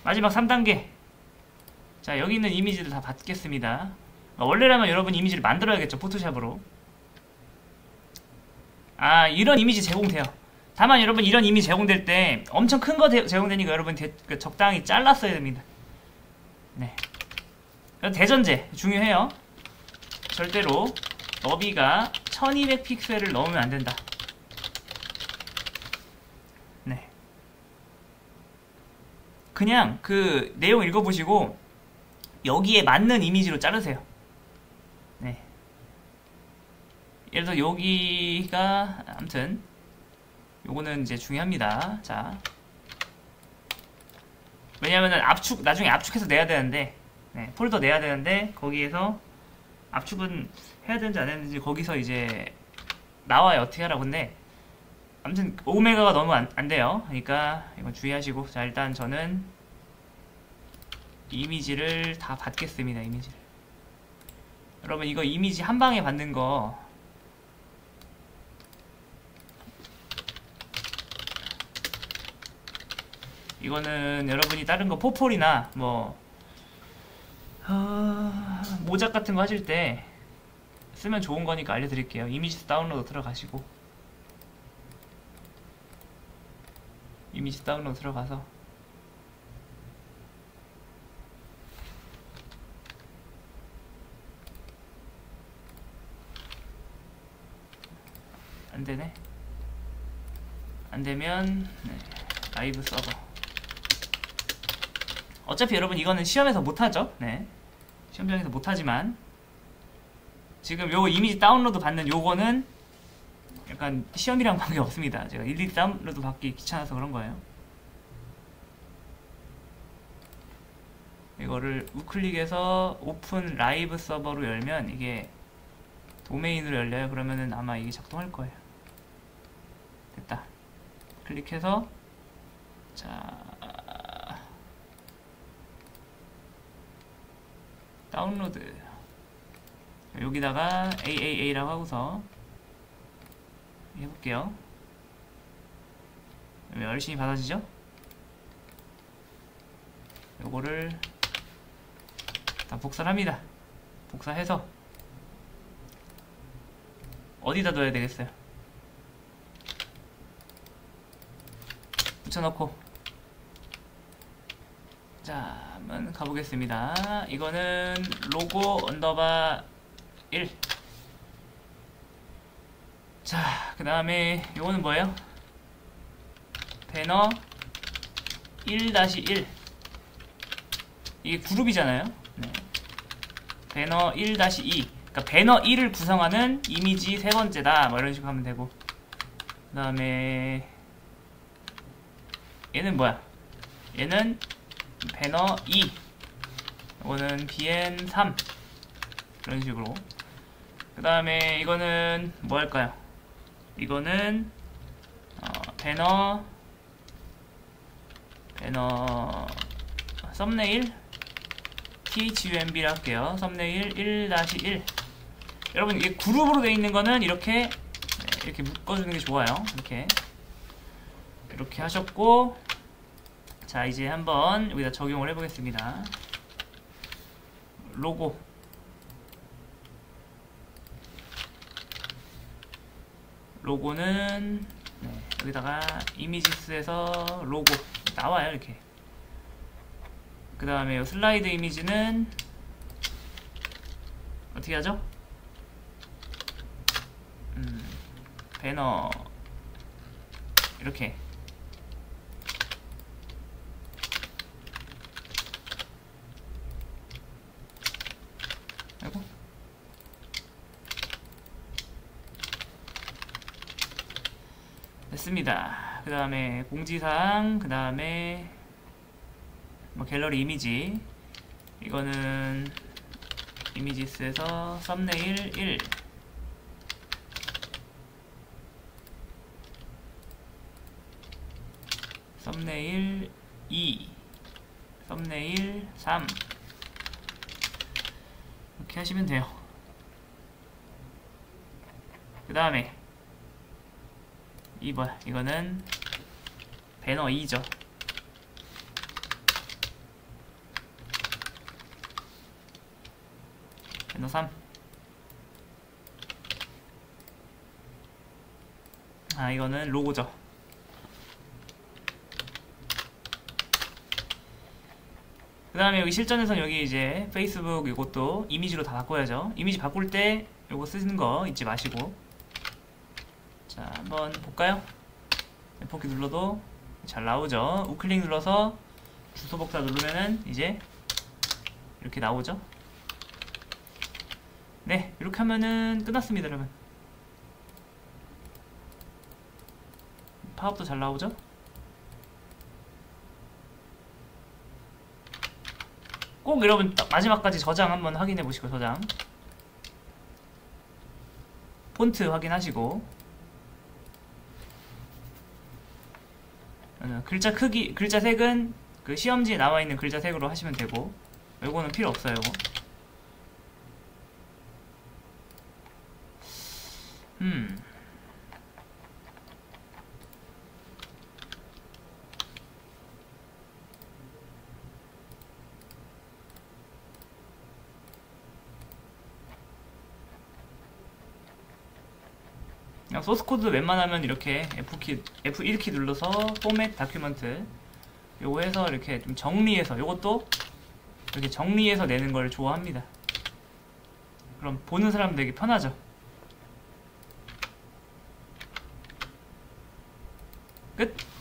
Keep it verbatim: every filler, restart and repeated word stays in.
마지막 삼 단계. 자, 여기 있는 이미지를 다 받겠습니다. 원래라면 여러분 이미지를 만들어야겠죠, 포토샵으로. 아, 이런 이미지 제공돼요. 다만 여러분 이런 이미지 제공될 때 엄청 큰 거 제공되니까 여러분 대, 그 적당히 잘랐어야 됩니다. 네. 대전제 중요해요. 절대로 너비가 천이백 픽셀을 넘으면 안 된다. 네. 그냥 그 내용 읽어보시고 여기에 맞는 이미지로 자르세요. 네. 예를 들어 여기가 아무튼 요거는 이제 중요합니다. 자, 왜냐면은 압축 나중에 압축해서 내야 되는데, 네, 폴더 내야 되는데 거기에서 압축은 해야 되는지 안 되는지 거기서 이제 나와요. 어떻게 하라고. 근데 아무튼 오 메가가 너무 안, 안 돼요. 그러니까 이건 주의하시고. 자, 일단 저는 이미지를 다 받겠습니다. 이미지를. 여러분 이거 이미지 한 방에 받는 거 이거는 여러분이 다른 거 포폴이나 뭐 어... 모작 같은 거 하실 때 쓰면 좋은 거니까 알려드릴게요. 이미지 다운로드 들어가시고 이미지 다운로드 들어가서 안되네. 안되면 네, 라이브 서버. 어차피 여러분 이거는 시험에서 못하죠. 네, 시험장에서 못하지만 지금 요거 이미지 다운로드 받는 요거는 약간 시험이랑 관계 없습니다. 제가 일일이 다운로드 받기 귀찮아서 그런 거예요. 이거를 우클릭해서 오픈 라이브 서버로 열면 이게 도메인으로 열려요. 그러면은 아마 이게 작동할 거예요. 됐다. 클릭해서 자 다운로드 여기다가 에이에이에이라고 하고서 해볼게요. 열심히 받아지죠? 요거를 다 복사를 합니다. 복사해서 어디다 둬야 되겠어요? 붙여넣고. 자, 한번 가보겠습니다. 이거는 로고 언더바 일. 자, 그 다음에 요거는 뭐예요? 배너 일 일. 이게 그룹이잖아요. 네. 배너 일 이. 그러니까 배너 일을 구성하는 이미지 세 번째다. 뭐 이런 식으로 하면 되고. 그 다음에 얘는 뭐야? 얘는 배너 이. 이거는 비엔 삼. 이런 식으로. 그 다음에 이거는 뭐 할까요? 이거는 어, 배너 배너 썸네일 티에이치유엠비를 할게요. 썸네일 일 일. 여러분 이게 그룹으로 되어 있는 거는 이렇게 네, 이렇게 묶어주는 게 좋아요. 이렇게 이렇게 하셨고, 자 이제 한번 여기다 적용을 해보겠습니다. 로고 로고는 네, 여기다가 이미지스에서 로고 나와요. 이렇게. 그 다음에 슬라이드 이미지는 어떻게 하죠? 음, 배너 이렇게. 아이고. 됐습니다. 그 다음에 공지사항, 그 다음에 뭐 갤러리 이미지, 이거는 이미지스에서 썸네일 일, 썸네일 이, 썸네일 삼, 이렇게 하시면 돼요. 그 다음에 이 뭐야, 이거는 배너 이죠. 배너 삼. 아, 이거는 로고죠. 그 다음에 여기 실전에선 여기 이제 페이스북 이것도 이미지로 다 바꿔야죠. 이미지 바꿀 때 요거 쓰는 거 잊지 마시고. 자, 한번 볼까요? 에프 키 눌러도 잘 나오죠. 우클릭 눌러서 주소 복사 누르면은 이제 이렇게 나오죠. 네, 이렇게 하면은 끝났습니다, 여러분. 팝업도 잘 나오죠? 꼭 여러분 딱 마지막까지 저장 한번 확인해 보시고, 저장 폰트 확인하시고, 글자 크기, 글자 색은 그 시험지에 나와 있는 글자 색으로 하시면 되고, 요거는 필요 없어요. 요거. 음. 그냥 소스 코드 웬만하면 이렇게 F키, 에프 일 키 눌러서 포맷 다큐먼트 요거 해서 이렇게 좀 정리해서, 요것도 이렇게 정리해서 내는 걸 좋아합니다. 그럼 보는 사람 되게 편하죠. 끝!